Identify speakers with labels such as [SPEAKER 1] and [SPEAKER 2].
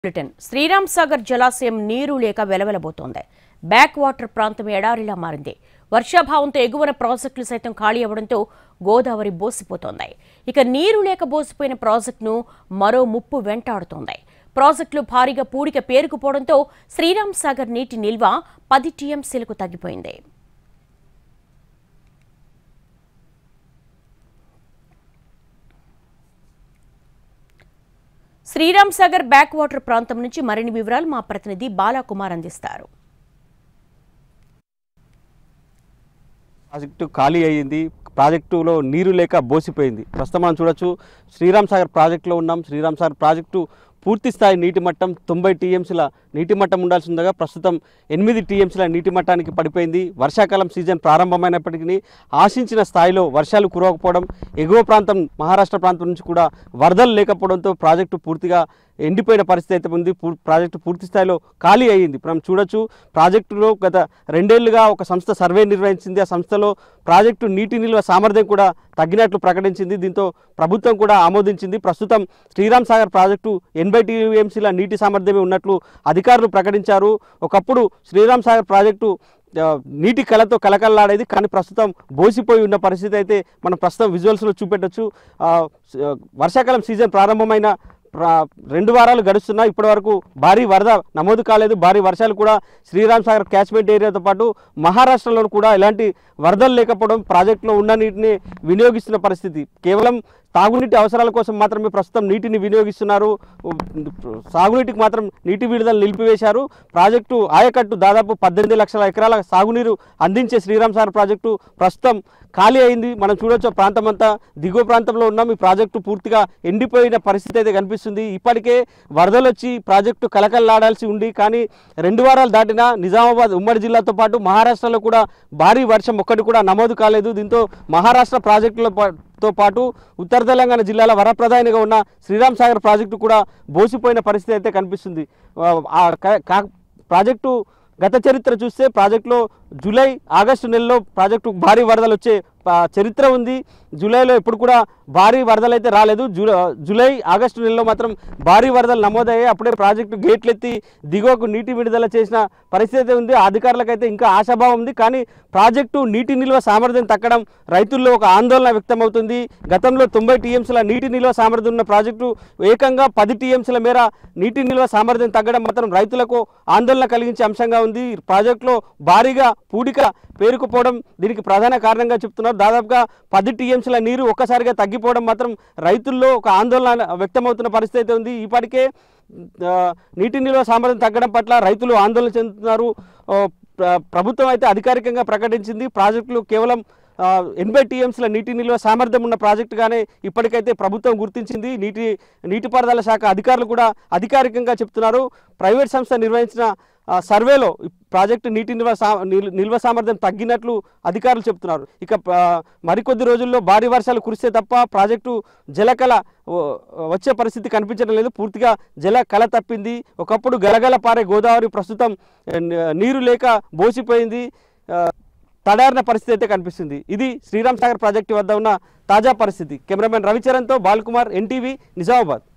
[SPEAKER 1] శ్రీరామ్ సాగర్ జలాశయం నీరు లేక వెలవెలబోతోంది. బ్యాక్ వాటర్ ప్రాంతం ఎడారిలా మారింది. వర్షాభావంతో ఎగువన ప్రాజెక్టులు సైతం ఖాళీ అవ్వడంతో గోదావరి బోసిపోతోంది. ఇక నీరు లేక బోసిపోయిన ప్రాజెక్టును మరో ముప్పు వెంటాడుతోంది. ప్రాజెక్టులు భారీగా పూడిక పేరుకుపోవడంతో శ్రీరామ్ సాగర్ నీటి నిల్వ 10 టీఎంసీలకు తగ్గిపోయింది. శ్రీరామ్ సాగర్ బ్యాక్ వాటర్ ప్రాంతం నుంచి మరిన్ని వివరాలు మా ప్రతినిధి బాలాకుమార్ అందిస్తారు.
[SPEAKER 2] ప్రాజెక్టు ఖాళీ అయ్యింది. ప్రాజెక్టులో నీరు లేక బోసిపోయింది. ప్రస్తుతం మనం చూడొచ్చు శ్రీరామ్ సాగర్ ప్రాజెక్టులో ఉన్నాం. శ్రీరామ్ సాగర్ ప్రాజెక్టు పూర్తి స్థాయి నీటి మట్టం 90 టీఎంసీల నీటి మట్టం ఉండాల్సి ఉండగా ప్రస్తుతం 8 టీఎంసీల నీటి మట్టానికి పడిపోయింది. వర్షాకాలం సీజన్ ప్రారంభమైనప్పటికీ ఆశించిన స్థాయిలో వర్షాలు కురవకపోవడం, ఎగువ ప్రాంతం మహారాష్ట్ర ప్రాంతం నుంచి కూడా వరదలు లేకపోవడంతో ప్రాజెక్టు పూర్తిగా ఎండిపోయిన పరిస్థితి అయితే ఉంది. ప్రాజెక్టు పూర్తి స్థాయిలో ఖాళీ అయ్యింది. మనం చూడొచ్చు ప్రాజెక్టులో గత 2 ఏళ్లుగా ఒక సంస్థ సర్వే నిర్వహించింది. ఆ సంస్థలో ప్రాజెక్టు నీటి నిల్వ సామర్థ్యం కూడా తగ్గినట్లు ప్రకటించింది. దీంతో ప్రభుత్వం కూడా ఆమోదించింది. ప్రస్తుతం శ్రీరామ్ సాగర్ ప్రాజెక్టు 80 టీఎంసీల నీటి సామర్థ్యమే ఉన్నట్లు అధికారులు ప్రకటించారు. ఒకప్పుడు శ్రీరామ్ సాగర్ ప్రాజెక్టు నీటి కళతో కలకల్లాడేది, కానీ ప్రస్తుతం బోసిపోయి ఉన్న పరిస్థితి అయితే మనం ప్రస్తుతం విజువల్స్లో చూపెట్టచ్చు. వర్షాకాలం సీజన్ ప్రారంభమైన 2 వారాలు గడుస్తున్నా ఇప్పటి వరకు భారీ వరద నమోదు కాలేదు. భారీ వర్షాలు కూడా శ్రీరామ్ సాగర్ క్యాచ్మెంట్ ఏరియాతో పాటు మహారాష్ట్రలో కూడా ఎలాంటి వరదలు లేకపోవడం ప్రాజెక్టులో ఉన్న నీటిని వినియోగిస్తున్న పరిస్థితి. కేవలం తాగునీటి అవసరాల కోసం మాత్రమే ప్రస్తుతం నీటిని వినియోగిస్తున్నారు. సాగునీటికి మాత్రం నీటి విడుదల నిలిపివేశారు. ప్రాజెక్టు ఆయకట్టు దాదాపు 18 లక్షల ఎకరాల సాగునీరు అందించే శ్రీరామ్ సాగర్ ప్రాజెక్టు ప్రస్తుతం ఖాళీ అయింది. మనం చూడొచ్చు ప్రాంతం అంతా దిగువ ప్రాంతంలో ఉన్నాం. ఈ ప్రాజెక్టు పూర్తిగా ఎండిపోయిన పరిస్థితి అయితే కనిపిస్తుంది. ఇప్పటికే వరదలు వచ్చి ప్రాజెక్టు కలకల్లాడాల్సి ఉంది, కానీ 2 వారాలు దాటినా నిజామాబాద్ ఉమ్మడి జిల్లాతో పాటు మహారాష్ట్రలో కూడా భారీ వర్షం ఒక్కటి కూడా నమోదు కాలేదు. దీంతో మహారాష్ట్ర ప్రాజెక్టులతో పాటు ఉత్తర తెలంగాణ జిల్లాల వరప్రధానిగా ఉన్న శ్రీరామ్ సాగర్ ప్రాజెక్టు కూడా బోసిపోయిన పరిస్థితి అయితే కనిపిస్తుంది. ప్రాజెక్టు గత చరిత్ర చూస్తే ప్రాజెక్టులో జూలై ఆగస్టు నెలలో ప్రాజెక్టు భారీ వరదలు వచ్చే చరిత్ర ఉంది. జూలైలో ఎప్పుడు కూడా భారీ వరదలు అయితే రాలేదు. జూలై ఆగస్టు నెలలో మాత్రం భారీ వరదలు నమోదయ్యాయి. అప్పుడే ప్రాజెక్టు గేట్లు ఎత్తి దిగువకు నీటి విడుదల చేసిన పరిస్థితి ఉంది. అధికారులకైతే ఇంకా ఆశాభావం ఉంది, కానీ ప్రాజెక్టు నీటి నిల్వ సామర్థ్యం తగ్గడం రైతుల్లో ఒక ఆందోళన వ్యక్తమవుతుంది. గతంలో 90 టీఎంసీల నీటి నిల్వ సామర్థ్యం ఉన్న ప్రాజెక్టు ఏకంగా 10 టీఎంసీల మేర నీటి నిల్వ సామర్థ్యం తగ్గడం మాత్రం రైతులకు ఆందోళన కలిగించే అంశంగా ఉంది. ప్రాజెక్టులో భారీగా పూడిక పేరుకుపోవడం దీనికి ప్రధాన కారణంగా చెప్తున్నారు. దాదాపుగా 10 టీఎంసీల నీరు ఒక్కసారిగా తగ్గిపోవడం మాత్రం రైతుల్లో ఒక ఆందోళన వ్యక్తమవుతున్న పరిస్థితి ఉంది. ఇప్పటికే నీటి నిల్వ సామర్థ్యం తగ్గడం పట్ల రైతులు ఆందోళన చెందుతున్నారు. ప్రభుత్వం అయితే అధికారికంగా ప్రకటించింది ప్రాజెక్టులు కేవలం 80 టీఎంసీల నీటి నిల్వ సామర్థ్యం ఉన్న ప్రాజెక్టుగానే ఇప్పటికైతే ప్రభుత్వం గుర్తించింది. నీటిపారుదల శాఖ అధికారులు కూడా అధికారికంగా చెప్తున్నారు. ప్రైవేట్ సంస్థ నిర్వహించిన సర్వేలో ప్రాజెక్టు నీటి నిల్వ సామర్థ్యం తగ్గినట్లు అధికారులు చెప్తున్నారు. ఇక మరికొద్ది రోజుల్లో భారీ వర్షాలు కురిస్తే తప్ప ప్రాజెక్టు జలకళ వచ్చే పరిస్థితి కనిపించడం లేదు. పూర్తిగా జలకళ తప్పింది. ఒకప్పుడు గలగల పారే గోదావరి ప్రస్తుతం నీరు లేక బోసిపోయింది. తడారిన పరిస్థితి అయితే కనిపిస్తుంది. ఇది శ్రీరామ్ సాగర్ ప్రాజెక్టు వద్ద ఉన్న తాజా పరిస్థితి. కెమెరామెన్ రవిచరణ్తో బాలకుమార్, ఎన్టీవీ, నిజామాబాద్.